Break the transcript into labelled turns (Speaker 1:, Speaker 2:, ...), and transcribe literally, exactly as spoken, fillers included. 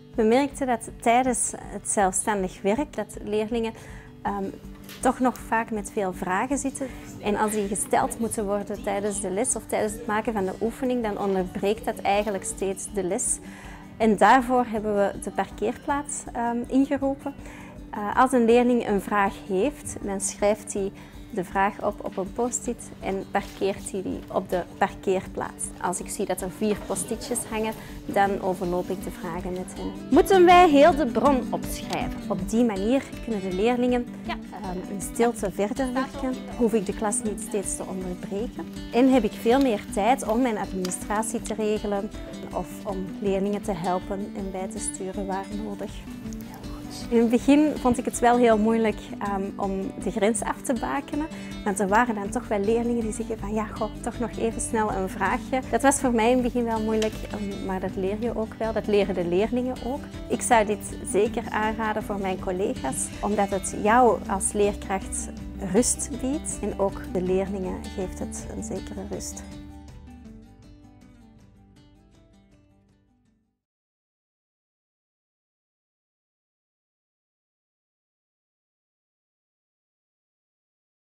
Speaker 1: We merkten dat tijdens het zelfstandig werk dat leerlingen um, toch nog vaak met veel vragen zitten. En als die gesteld moeten worden tijdens de les of tijdens het maken van de oefening, dan onderbreekt dat eigenlijk steeds de les. En daarvoor hebben we de parkeerplaats um, ingeroepen. Uh, als een leerling een vraag heeft, dan schrijft hij de vraag op op een post-it en parkeert hij die op de parkeerplaats. Als ik zie dat er vier post-itjes hangen, dan overloop ik de vragen met hen. Moeten wij heel de bron opschrijven? Op die manier kunnen de leerlingen ja. um, in stilte verder werken. Hoef ik de klas niet steeds te onderbreken. En heb ik veel meer tijd om mijn administratie te regelen of om leerlingen te helpen en bij te sturen waar nodig. In het begin vond ik het wel heel moeilijk um, om de grens af te bakenen. Want er waren dan toch wel leerlingen die zeggen van ja, goh, toch nog even snel een vraagje. Dat was voor mij in het begin wel moeilijk, um, maar dat leer je ook wel. Dat leren de leerlingen ook. Ik zou dit zeker aanraden voor mijn collega's, omdat het jou als leerkracht rust biedt. En ook de leerlingen geeft het een zekere rust.